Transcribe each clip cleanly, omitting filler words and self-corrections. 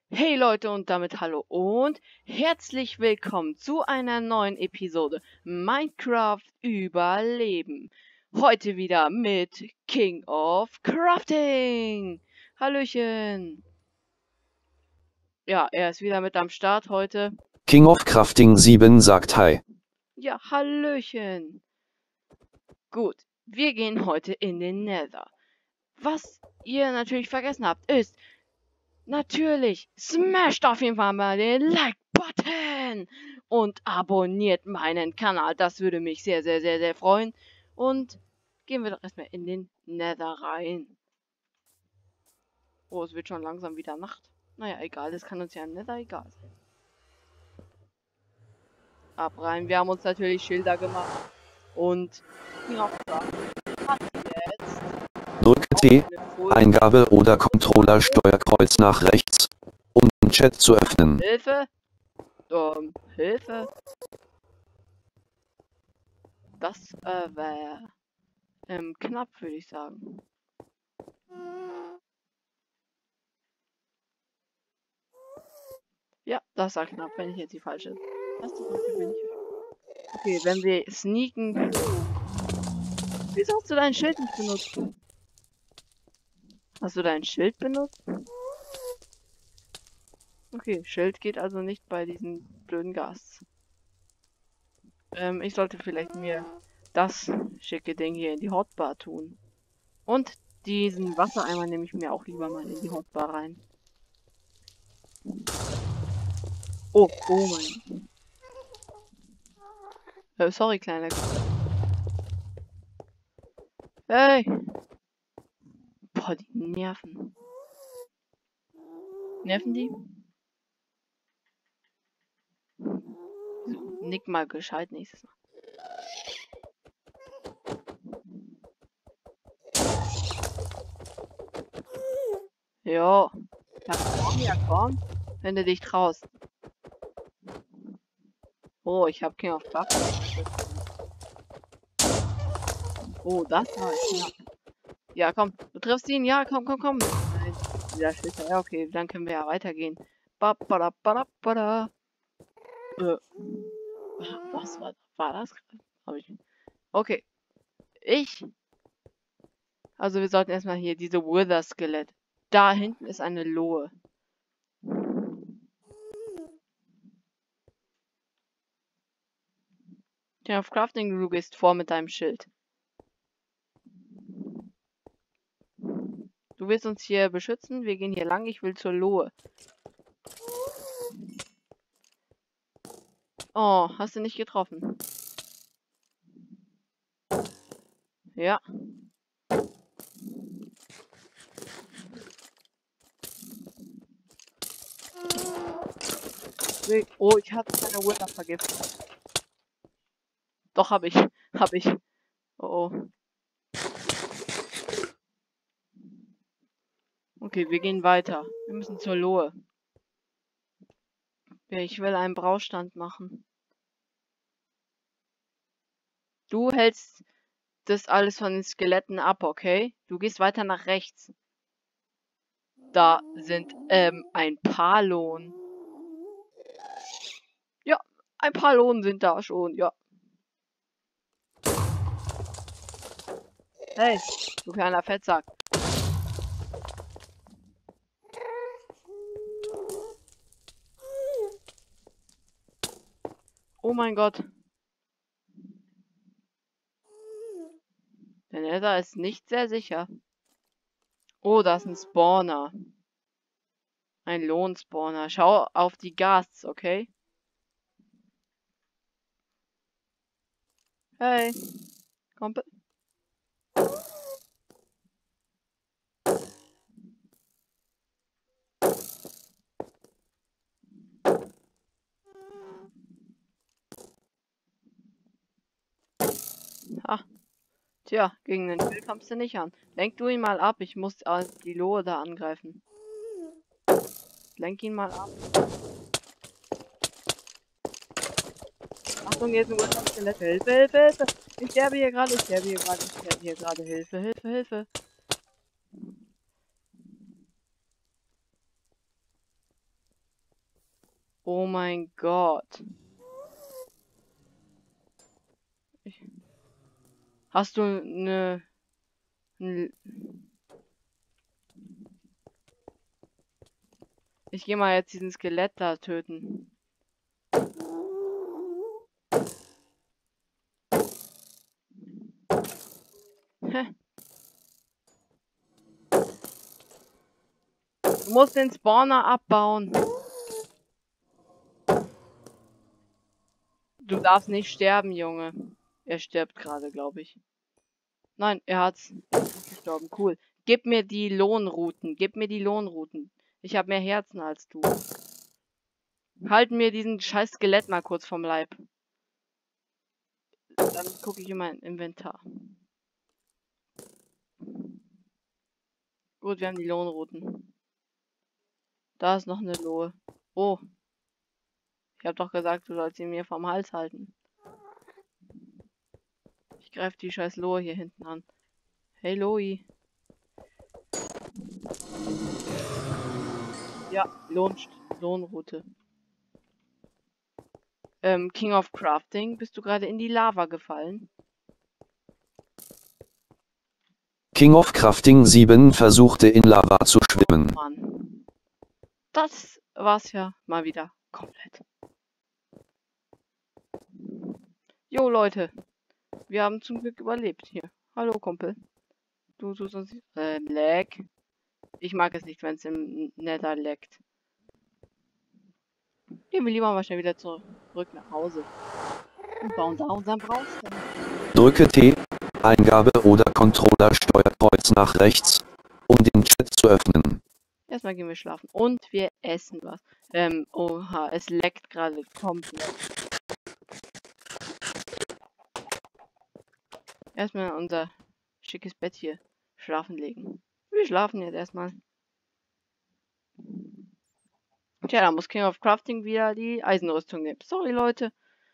Hey Leute und damit hallo und herzlich willkommen zu einer neuen Episode Minecraft Überleben. Heute wieder mit King of Crafting. Hallöchen. Ja, er ist wieder mit am Start heute. King of Crafting 7 sagt Hi. Ja, Hallöchen. Gut, wir gehen heute in den Nether. Was ihr natürlich vergessen habt, ist natürlich, smasht auf jeden Fall mal den Like-Button und abonniert meinen Kanal. Das würde mich sehr, sehr, sehr, sehr freuen. Und gehen wir doch erstmal in den Nether rein. Oh, es wird schon langsam wieder Nacht. Naja, egal, das kann uns ja im Nether egal sein. Ab rein. Wir haben uns natürlich Schilder gemacht. Und hat jetzt Drücke T, eine Folie. Eingabe oder Controller Steuerkreuz nach rechts, um den Chat zu öffnen. Hilfe! Hilfe! Das wäre knapp, würde ich sagen. Ja, das war knapp, wenn ich jetzt die falsche Taste drücke, bin ich. Okay, wenn wir sneaken. Wieso hast du dein Schild nicht benutzt? Hast du dein Schild benutzt? Okay, Schild geht also nicht bei diesen blöden Gas. Ich sollte vielleicht mir das schicke Ding hier in die Hotbar tun. Und diesen Wassereimer nehme ich mir auch lieber mal in die Hotbar rein. Oh mein. Sorry, kleiner. Hey! Boah, die nerven. Nerven die? Nick mal gescheit nächstes Mal. Jo. Ja, komm. Wenn du dich traust. Oh, ich hab King of Crafting. Oh, das war knapp. Ja, komm. Du triffst ihn. Ja, komm. Nein. Wieder Schüsse. Ja, okay. Dann können wir ja weitergehen. Was war das? Okay. Also wir sollten erstmal hier diese Wither-Skelett. Da hinten ist eine Lohe. Ja, auf Crafting, du gehst vor mit deinem Schild. Du willst uns hier beschützen? Wir gehen hier lang. Ich will zur Lohe. Oh, hast du nicht getroffen? Ja. Oh, ich hatte keine Wither vergiftet. Doch, hab ich. Oh. Okay, wir gehen weiter. Wir müssen zur Lohe. Ja, ich will einen Braustand machen. Du hältst das alles von den Skeletten ab, okay? Du gehst weiter nach rechts. Da sind, ein paar Lohn. Ja, ein paar Lohn sind da schon, ja. Hey, du kleiner Fettsack. Oh mein Gott. Der Nether ist nicht sehr sicher. Oh, da ist ein Spawner. Ein Lohnspawner. Schau auf die Ghasts, okay? Hey. Komm. Ha. Tja, gegen den Schild kommst du nicht an. Lenk du ihn mal ab. Ich muss die Lohe da angreifen. Lenk ihn mal ab. Achtung, jetzt ein Skelett. Hilfe. Ich sterbe hier gerade. Hilfe. Oh mein Gott. Hast du eine... Ich gehe mal jetzt diesen Skelett da töten. Hä? Du musst den Spawner abbauen. Du darfst nicht sterben, Junge. Er stirbt gerade, glaube ich. Nein, er ist gestorben. Cool. Gib mir die Lohnrouten. Gib mir die Lohnrouten. Ich habe mehr Herzen als du. Halt mir diesen scheiß Skelett mal kurz vom Leib. Dann gucke ich in mein Inventar. Gut, wir haben die Lohnrouten. Da ist noch eine Lohe. Oh. Ich habe doch gesagt, du sollst ihn mir vom Hals halten. Ich greife die scheiß Lohe hier hinten an. Hey Loi. Ja, Lohnroute. King of Crafting, bist du gerade in die Lava gefallen? King of Crafting 7 versuchte in Lava zu schwimmen. Mann. Das war's ja mal wieder komplett. Jo Leute, wir haben zum Glück überlebt hier. Hallo Kumpel. Du tust uns... Lag. Ich mag es nicht, wenn es im Nether laggt. Gehen wir lieber mal schnell wieder zurück nach Hause. Und bauen da unseren Brauchstand. Drücke T, Eingabe oder Controller Steuerkreuz nach rechts, um den Chat zu öffnen. Erstmal gehen wir schlafen. Und wir essen was. Oha, es leckt gerade komplett. Erstmal unser schickes Bett hier schlafen legen. Wir schlafen jetzt erstmal. Tja, da muss King of Crafting wieder die Eisenrüstung nehmen. Sorry, Leute.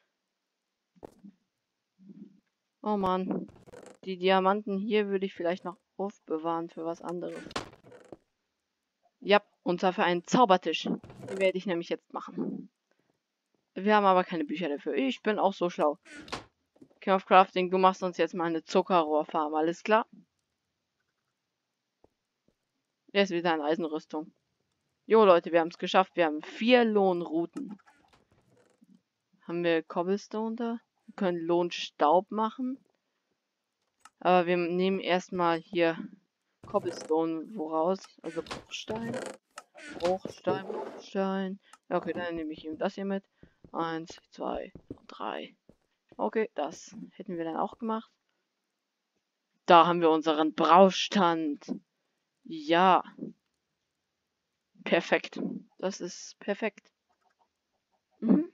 Oh Mann. Die Diamanten hier würde ich vielleicht noch aufbewahren für was anderes. Ja, und zwar für einen Zaubertisch. Den werde ich nämlich jetzt machen. Wir haben aber keine Bücher dafür. Ich bin auch so schlau. King of Crafting, du machst uns jetzt mal eine Zuckerrohrfarm. Alles klar? Jetzt wieder eine Eisenrüstung. Jo Leute, wir haben es geschafft. Wir haben 4 Lohnrouten. Haben wir Cobblestone da? Wir können Lohnstaub machen. Aber wir nehmen erstmal hier Cobblestone woraus? Also Bruchstein. Bruchstein. Ja, okay, dann nehme ich ihm das hier mit. 1, 2, 3. Okay, das hätten wir dann auch gemacht. Da haben wir unseren Braustand. Ja. Perfekt. Das ist perfekt. Mhm.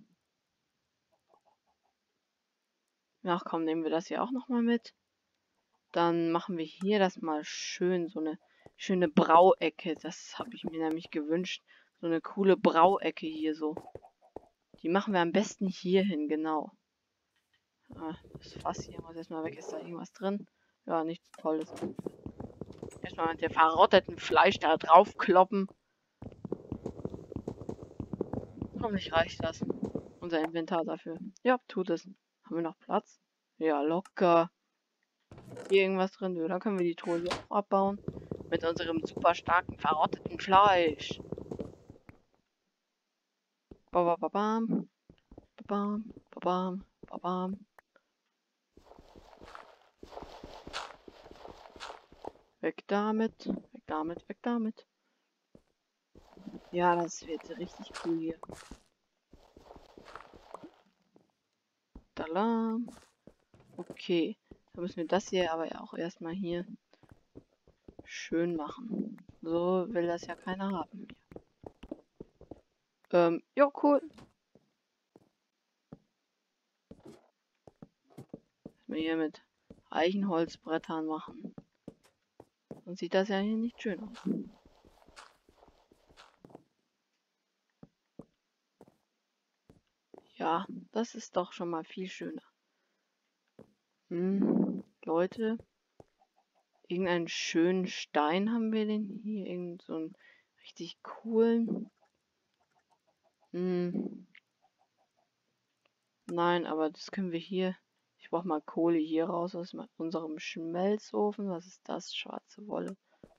Ach komm, nehmen wir das hier auch nochmal mit. Dann machen wir hier das mal schön, so eine schöne Brauecke. Das habe ich mir nämlich gewünscht. So eine coole Brauecke hier so. Die machen wir am besten hier hin, genau. Das Fass hier muss erstmal weg. Ist da irgendwas drin? Ja, nichts Tolles. Erstmal mit dem verrotteten Fleisch da drauf kloppen. Hoffentlich reicht das. Unser Inventar dafür. Ja, tut es. Haben wir noch Platz? Ja, locker. Hier irgendwas drin? Ja, dann können wir die Truhe hier auch abbauen. Mit unserem super starken verrotteten Fleisch. Babam. Babam. Babam. Babam. Weg damit. Weg damit. Weg damit. Ja, das wird richtig cool hier. Tala. Okay. Dann müssen wir das hier aber ja auch erstmal hier schön machen. So will das ja keiner haben. Ja, cool. Wir hier mit Eichenholzbrettern machen. Sonst sieht das ja hier nicht schön aus. Ja, das ist doch schon mal viel schöner. Leute, irgendeinen schönen Stein haben wir denn hier? Irgend so einen richtig coolen. Hm. Nein, aber das können wir hier. Ich brauche mal Kohle hier raus aus unserem Schmelzofen. Was ist das? Schwarze Wolle.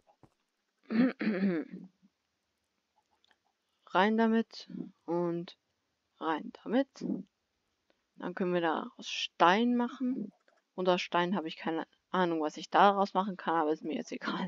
Rein damit und rein damit. Dann können wir daraus Stein machen. Und aus Stein habe ich keine Ahnung, was ich daraus machen kann, aber ist mir jetzt egal.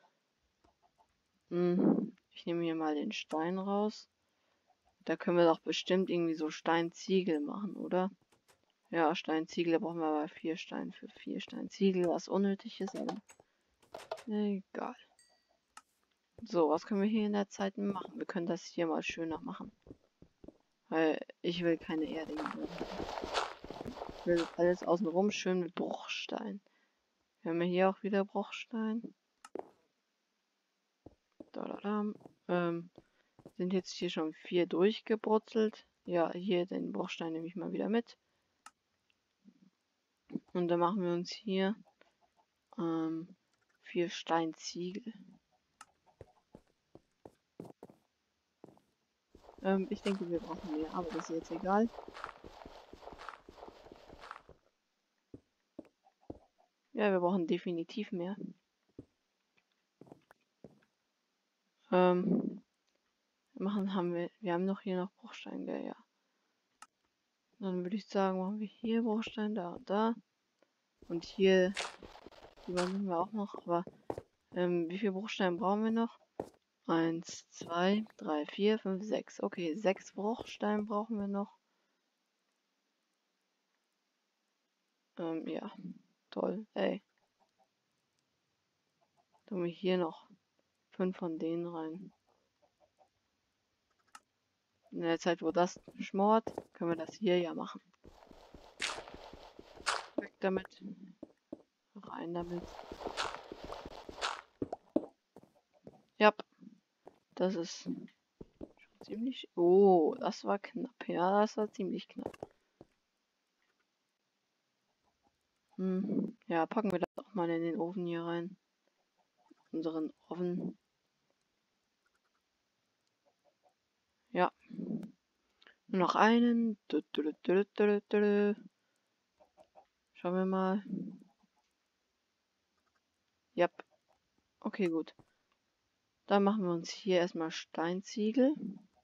Ich nehme hier mal den Stein raus. Da können wir doch bestimmt irgendwie so Steinziegel machen, oder? Ja, Steinziegel, da brauchen wir aber 4 Steine für 4 Steinziegel, was unnötig ist. Aber egal. So, was können wir hier in der Zeit machen? Wir können das hier mal schöner machen. Weil ich will keine Erde hier. Ich will alles außenrum schön mit Bruchstein. Wir haben ja hier auch wieder Bruchstein. Sind jetzt hier schon 4 durchgebrutzelt. Ja, hier den Bruchstein nehme ich mal wieder mit. Und dann machen wir uns hier 4 Steinziegel. Ich denke, wir brauchen mehr, aber das ist jetzt egal. Ja, wir brauchen definitiv mehr. Wir haben noch hier noch Bruchstein, gell, ja. Dann würde ich sagen, machen wir hier Bruchstein, da und da. Und hier, die machen wir auch noch, aber wie viel Bruchstein brauchen wir noch? 1, 2, 3, 4, 5, 6. Okay, 6 Bruchstein brauchen wir noch. Ja, toll, ey. Tun wir hier noch 5 von denen rein. In der Zeit, wo das schmort, können wir das hier ja machen. Weg damit. Rein damit. Ja, das ist schon ziemlich... Oh, das war knapp. Ja, das war ziemlich knapp. Ja, packen wir das auch mal in den Ofen hier rein. Unseren Ofen. Ja. Nur noch einen. Schauen wir mal. Ja. Okay, gut. Dann machen wir uns hier erstmal Steinziegel.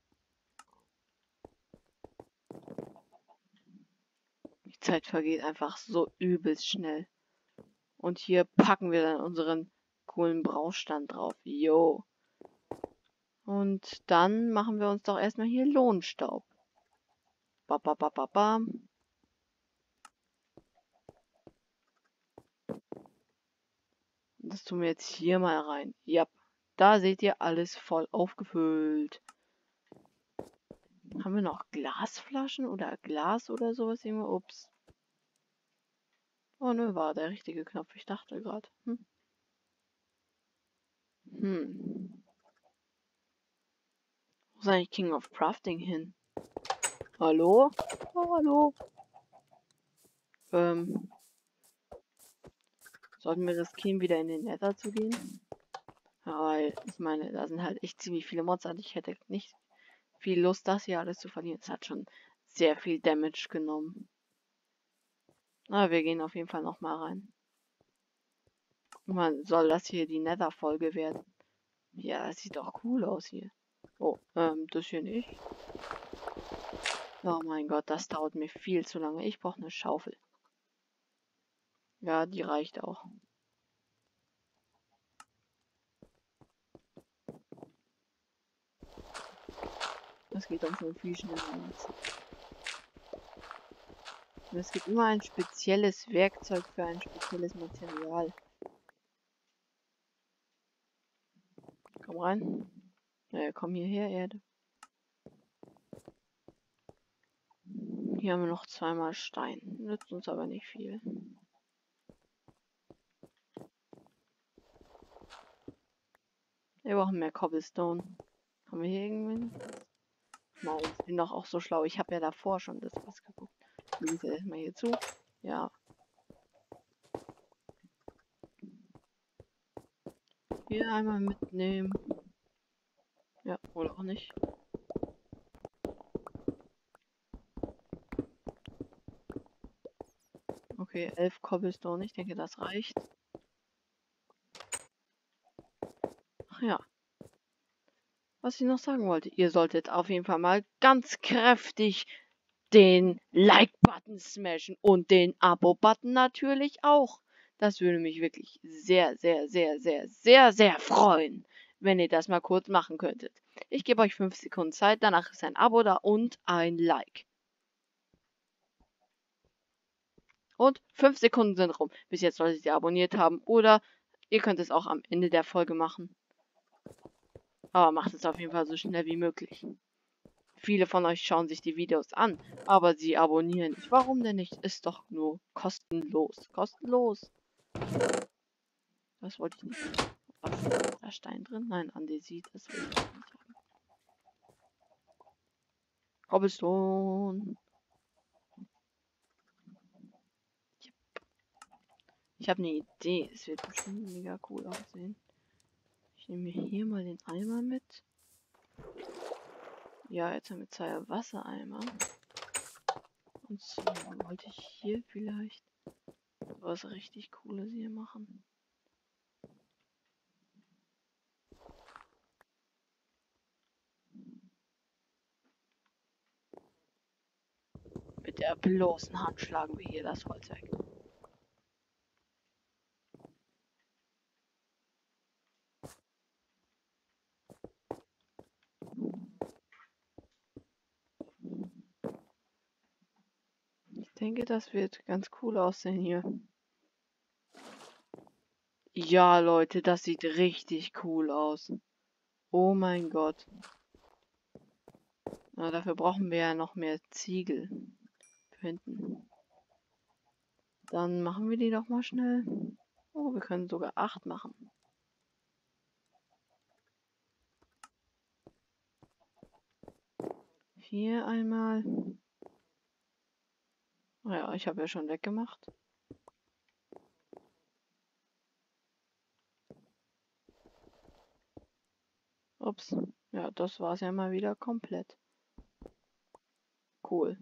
Die Zeit vergeht einfach so übelst schnell. Und hier packen wir dann unseren coolen Braustand drauf. Jo. Und dann machen wir uns doch erstmal hier Lohnstaub. Bam. Das tun wir jetzt hier mal rein. Ja, da seht ihr alles voll aufgefüllt. Haben wir noch Glasflaschen oder Glas oder sowas? Ups. Oh ne, war der richtige Knopf. Ich dachte gerade. Wo ist eigentlich King of Crafting hin? Hallo? Oh, hallo? Sollten wir riskieren, wieder in den Nether zu gehen? Ja, weil, ich meine, da sind halt echt ziemlich viele Mods. Ich hätte nicht viel Lust, das hier alles zu verlieren. Es hat schon sehr viel Damage genommen. Na, wir gehen auf jeden Fall nochmal rein. Guck mal, soll das hier die Nether-Folge werden? Ja, das sieht doch cool aus hier. Oh, das hier nicht. Oh mein Gott, das dauert mir viel zu lange. Ich brauche eine Schaufel. Ja, die reicht auch. Das geht dann schon viel schneller jetzt. Und es gibt immer ein spezielles Werkzeug für ein spezielles Material. Komm rein. Ja, komm hierher, Erde. Hier haben wir noch zweimal Stein. Nützt uns aber nicht viel. Wir brauchen mehr Cobblestone. Haben wir hier irgendwen? Nein, ich bin doch auch so schlau. Ich habe ja davor schon das was geguckt. Wir gehen erstmal hier zu. Ja. Hier einmal mitnehmen. Ja, oder auch nicht. Okay, 11 Cobblestone. Ich denke, das reicht. Ach ja. Was ich noch sagen wollte. Ihr solltet auf jeden Fall mal ganz kräftig den Like-Button smashen und den Abo-Button natürlich auch. Das würde mich wirklich sehr, sehr, sehr, sehr, sehr, sehr freuen, wenn ihr das mal kurz machen könntet. Ich gebe euch 5 Sekunden Zeit, danach ist ein Abo da und ein Like. Und 5 Sekunden sind rum. Bis jetzt solltet ihr abonniert haben oder ihr könnt es auch am Ende der Folge machen. Aber macht es auf jeden Fall so schnell wie möglich. Viele von euch schauen sich die Videos an, aber sie abonnieren nicht. Warum denn nicht? Ist doch nur kostenlos. Kostenlos. Das wollte ich nicht. Was? Ist da Stein drin? Nein, Andesit. Das will ich nicht haben. Cobblestone. Ich habe eine Idee. Es wird bestimmt mega cool aussehen. Ich nehme mir hier mal den Eimer mit. Ja, jetzt haben wir 2 Wassereimer. Und zwar wollte ich hier vielleicht was richtig Cooles hier machen. Mit der bloßen Hand schlagen wir hier das Holz weg. Ich denke, das wird ganz cool aussehen hier. Ja, Leute, das sieht richtig cool aus. Oh mein Gott. Na, dafür brauchen wir ja noch mehr Ziegel. Für hinten. Dann machen wir die doch mal schnell. Oh, wir können sogar 8 machen. Hier einmal. Naja, ich habe ja schon weggemacht. Ups. Ja, das war's ja mal wieder komplett. Cool.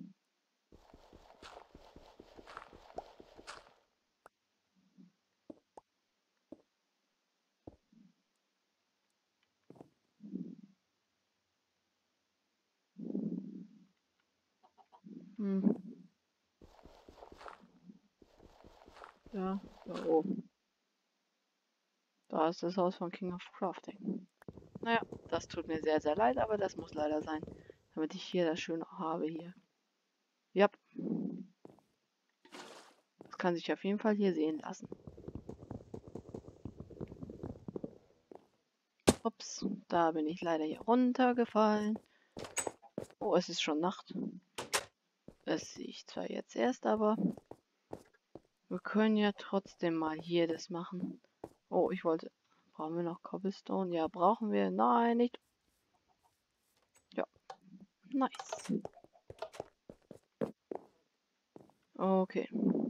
Hm. Ja, da oben. Da ist das Haus von King of Crafting. Naja, das tut mir sehr, sehr leid, aber das muss leider sein. Damit ich hier das Schöne habe hier. Ja. Das kann sich auf jeden Fall hier sehen lassen. Ups, da bin ich leider hier runtergefallen. Oh, es ist schon Nacht. Das sehe ich zwar jetzt erst, aber wir können ja trotzdem mal hier das machen. Oh, ich wollte... Brauchen wir noch Cobblestone? Ja, brauchen wir. Nein, nicht. Ja, nice. Okay.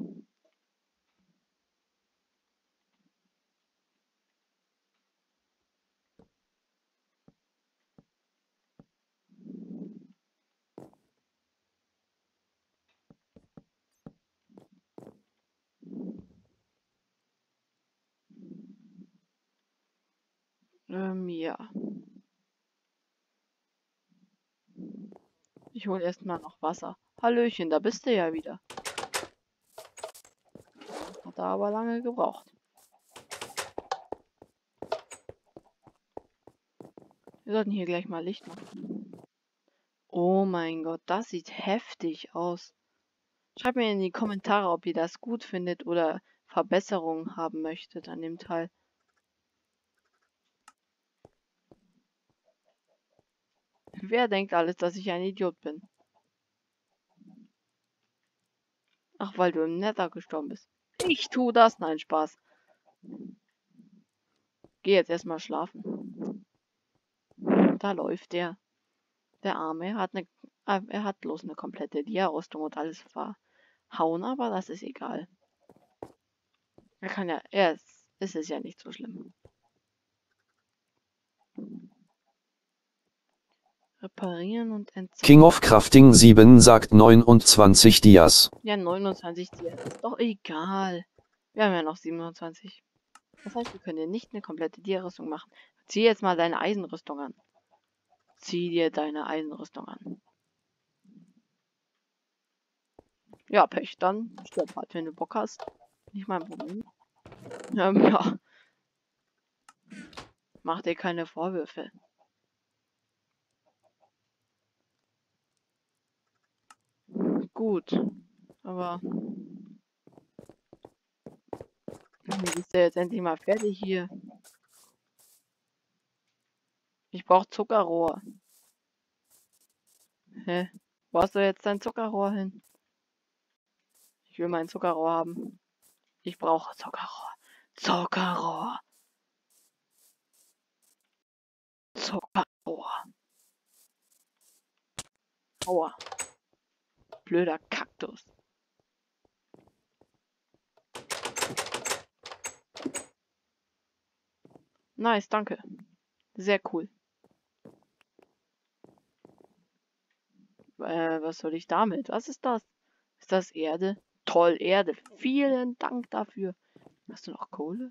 Ja. Ich hole erstmal noch Wasser. Hallöchen, da bist du ja wieder. Hat da aber lange gebraucht. Wir sollten hier gleich mal Licht machen. Oh mein Gott, das sieht heftig aus. Schreibt mir in die Kommentare, ob ihr das gut findet oder Verbesserungen haben möchtet an dem Teil. Wer denkt alles, dass ich ein Idiot bin? Ach, weil du im Nether gestorben bist. Ich tu das. Nein, Spaß. Geh jetzt erstmal schlafen. Da läuft der. Der Arme. Er hat bloß eine komplette Dia-Rüstung und alles verhauen, aber das ist egal. Er kann ja. Es ist ja nicht so schlimm. Reparieren und entsorgen. King of Crafting 7 sagt 29 Dias. Ja, 29 Dias. Ist doch egal. Wir haben ja noch 27. Das heißt, wir können dir nicht eine komplette Dia-Rüstung machen. Zieh jetzt mal deine Eisenrüstung an. Zieh dir deine Eisenrüstung an. Ja, Pech, dann stirb halt, wenn du Bock hast. Nicht mein Problem. Ja. Mach dir keine Vorwürfe. Gut. Aber... Bist du jetzt endlich mal fertig hier? Ich brauche Zuckerrohr. Hä? Wo hast du jetzt dein Zuckerrohr hin? Ich will mein Zuckerrohr haben. Ich brauche Zuckerrohr. Zuckerrohr. Zuckerrohr. Aua. Blöder Kaktus. Nice, danke. Sehr cool. Was soll ich damit? Was ist das? Ist das Erde? Toll, Erde. Vielen Dank dafür. Hast du noch Kohle?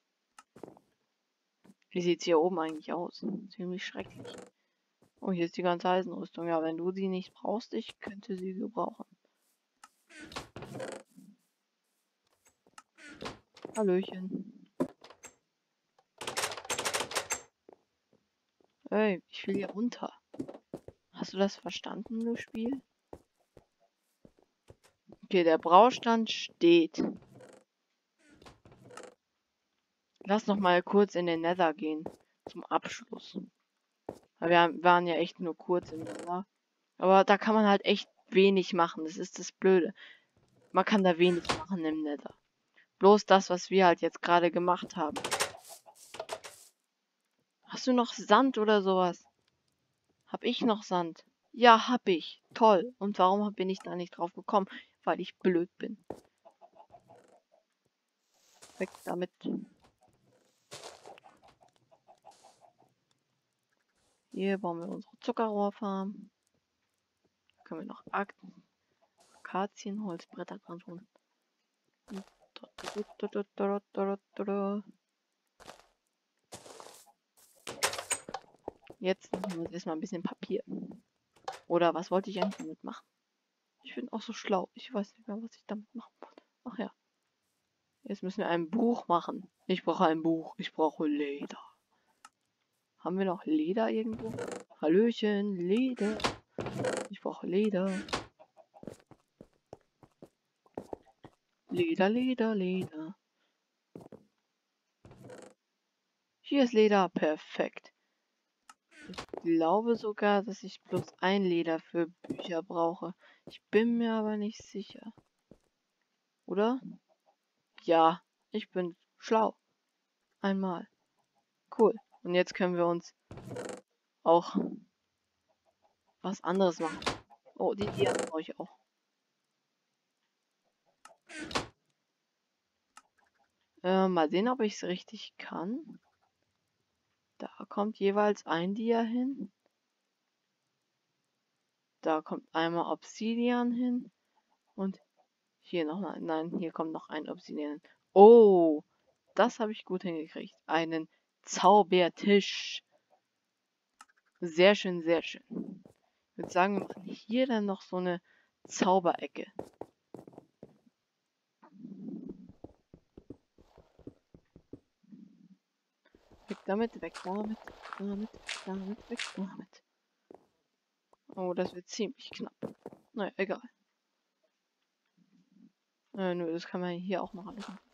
Wie sieht's hier oben eigentlich aus? Ziemlich schrecklich. Oh, hier ist die ganze Eisenrüstung. Ja, wenn du sie nicht brauchst, ich könnte sie gebrauchen. Hallöchen. Ey, ich will hier runter. Hast du das verstanden, du Spiel? Okay, der Braustand steht. Lass noch mal kurz in den Nether gehen. Zum Abschluss. Weil wir waren ja echt nur kurz im Nether. Aber da kann man halt echt wenig machen. Das ist das Blöde. Man kann da wenig machen im Nether. Bloß das, was wir halt jetzt gerade gemacht haben. Hast du noch Sand oder sowas? Hab ich noch Sand? Ja, hab ich. Toll. Und warum bin ich da nicht drauf gekommen? Weil ich blöd bin. Weg damit. Hier bauen wir unsere Zuckerrohrfarm. Da können wir noch Akazienholzbretter dran tun. Jetzt nehmen wir uns erstmal ein bisschen Papier. Oder was wollte ich eigentlich damit machen? Ich bin auch so schlau. Ich weiß nicht mehr, was ich damit machen wollte. Ach ja. Jetzt müssen wir ein Buch machen. Ich brauche ein Buch. Ich brauche Leder. Haben wir noch Leder irgendwo? Hallöchen, Leder. Ich brauche Leder. Leder, Leder, Leder. Hier ist Leder. Perfekt. Ich glaube sogar, dass ich bloß ein Leder für Bücher brauche. Ich bin mir aber nicht sicher. Oder? Ja, ich bin schlau. Einmal. Cool. Und jetzt können wir uns auch was anderes machen. Oh, die brauche ich auch. Mal sehen, ob ich es richtig kann. Da kommt jeweils ein Dia hin. Da kommt einmal Obsidian hin. Und hier noch, nein, hier kommt noch ein Obsidian. Oh, das habe ich gut hingekriegt. Einen Zaubertisch. Sehr schön, sehr schön. Ich würde sagen, wir machen hier dann noch so eine Zauberecke. Weg damit, weg damit, weg damit. Oh, das wird ziemlich knapp. Naja, egal. Nö, das kann man hier auch noch alles machen.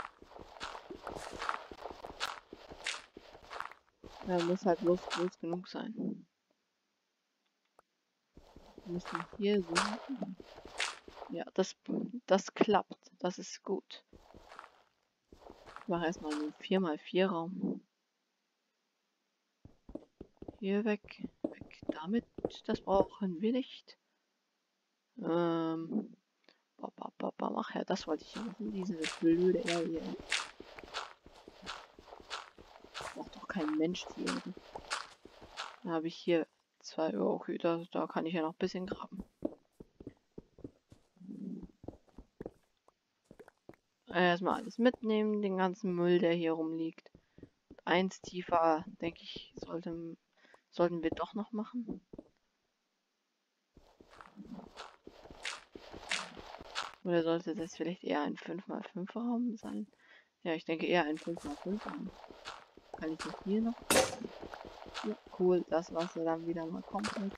Ja, muss halt bloß groß genug sein. Wir müssen hier so machen. Ja, das klappt. Das ist gut. Ich mache erstmal einen 4x4 Raum. Hier weg. Weg damit. Das brauchen wir nicht. Ach ja, das wollte ich machen. Diese blöde Area. Braucht doch kein Mensch hier. Dann habe ich hier 2 Uhr, okay, da kann ich ja noch ein bisschen graben. Erstmal alles mitnehmen, den ganzen Müll, der hier rumliegt. 1 tiefer, denke ich, sollten wir doch noch machen. Oder sollte das vielleicht eher ein 5x5 Raum sein? Ja, ich denke eher ein 5x5 Raum. Kann ich das hier noch? Ja, cool, das Wasser dann wieder mal komplett.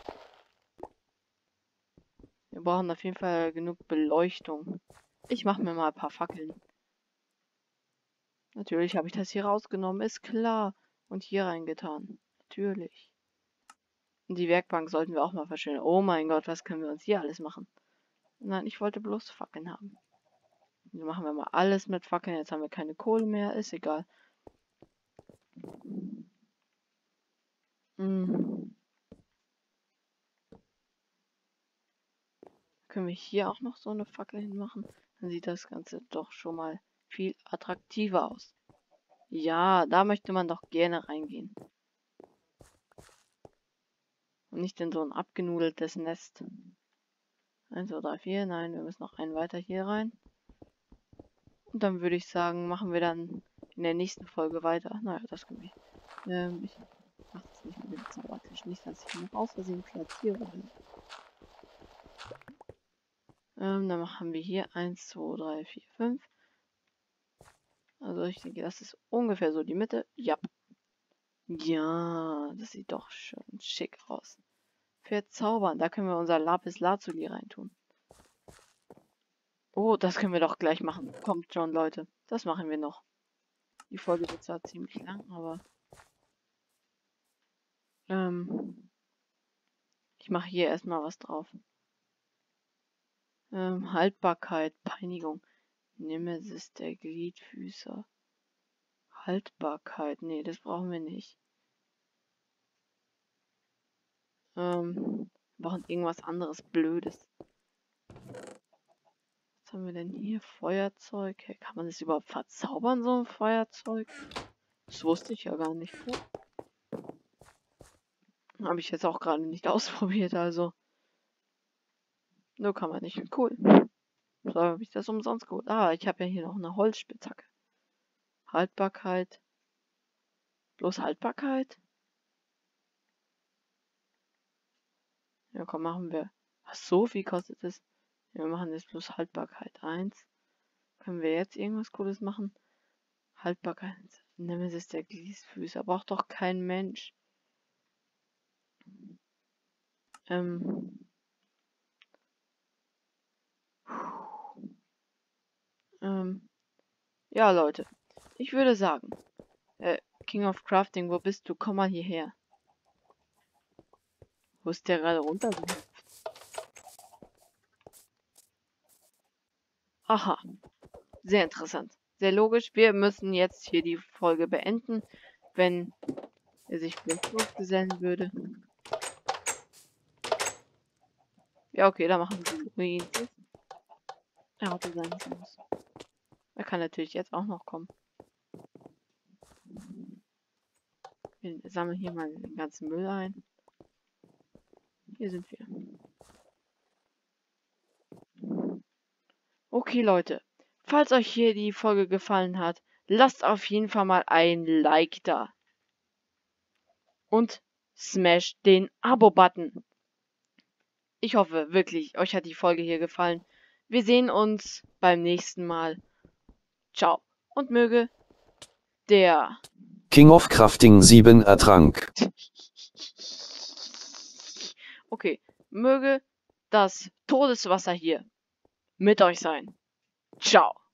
Wir brauchen auf jeden Fall genug Beleuchtung. Ich mache mir mal ein paar Fackeln. Natürlich habe ich das hier rausgenommen, ist klar. Und hier reingetan. Natürlich. Und die Werkbank sollten wir auch mal verschönern. Oh mein Gott, was können wir uns hier alles machen? Nein, ich wollte bloß Fackeln haben. Dann machen wir mal alles mit Fackeln. Jetzt haben wir keine Kohle mehr. Ist egal. Können wir hier auch noch so eine Fackel hinmachen? Dann sieht das Ganze doch schon mal viel attraktiver aus. Ja, da möchte man doch gerne reingehen. Und nicht in so ein abgenudeltes Nest. 1, 2, 3, 4. Nein, wir müssen noch einen weiter hier rein. Und dann würde ich sagen, machen wir dann in der nächsten Folge weiter. Naja, das können wir. Ich mache das nicht mit dem Zaubertisch. Nicht, dass ich ihn noch aus Versehen platziere. Dann machen wir hier 1, 2, 3, 4, 5. Also ich denke, das ist ungefähr so die Mitte. Ja. Ja, das sieht doch schon schick aus. Verzaubern. Da können wir unser Lapis Lazuli reintun. Oh, das können wir doch gleich machen. Kommt schon, Leute. Das machen wir noch. Die Folge wird zwar ziemlich lang, aber... ich mache hier erstmal was drauf. Haltbarkeit, Peinigung. Nemesis der Gliedfüßer. Haltbarkeit. Nee, das brauchen wir nicht. Wir brauchen irgendwas anderes Blödes. Was haben wir denn hier? Feuerzeug. Hey, kann man das überhaupt verzaubern, so ein Feuerzeug? Das wusste ich ja gar nicht. Habe ich jetzt auch gerade nicht ausprobiert, also. Nur kann man nicht. Cool. So habe ich das umsonst geholt. Ah, ich habe ja hier noch eine Holzspitzhacke. Haltbarkeit. Bloß Haltbarkeit? Ja, komm, machen wir. Was, so viel kostet es? Ja, wir machen jetzt bloß Haltbarkeit 1. Können wir jetzt irgendwas Cooles machen? Haltbarkeit. Nemesis der Gliedfüßer. Braucht doch kein Mensch. Ja, Leute. Ich würde sagen, King of Crafting, wo bist du? Komm mal hierher. Wo ist der gerade runter? Aha. Sehr interessant. Sehr logisch. Wir müssen jetzt hier die Folge beenden, wenn er sich vielleicht losgesellen würde. Ja, okay, da machen wir ihn. Er hatte sein Haus. Er kann natürlich jetzt auch noch kommen. Wir sammeln hier mal den ganzen Müll ein. Hier sind wir. Okay, Leute. Falls euch hier die Folge gefallen hat, lasst auf jeden Fall mal ein Like da. Und smash den Abo-Button. Ich hoffe wirklich, euch hat die Folge hier gefallen. Wir sehen uns beim nächsten Mal. Ciao. Und möge der King of Crafting 7 ertrank. Okay. Möge das Todeswasser hier mit euch sein. Ciao.